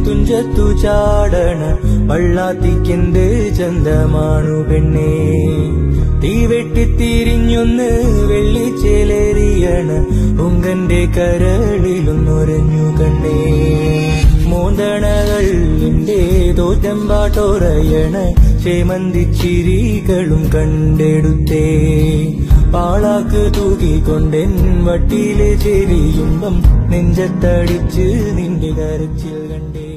തുഞ്ചത്തു ചാടണ വള്ളാത്തിക്കെന്ത് ചന്തമാണു പെണ്ണേ തീവെട്ടിത്തിരിഞ്ഞൊന്ന് വെള്ളിച്ചേലേറിയണ ഉങ്കന്റെ കരളിലൊന്നൊരഞ്ഞു കണ്ണേ മോന്തണകൾ എന്റെ തോറ്റമ്പാട്ടോറയണ ചേമന്തിച്ചിരികളും കണ്ടെടുത്തേ പാളാക്ക് തൂക്കിക്കൊണ്ടെൻ വട്ടിയിലെ ചെരിയുമ്പം നെഞ്ചത്തടിച്ച് നിന്റെ കരച്ചിൽ കണ്ടേ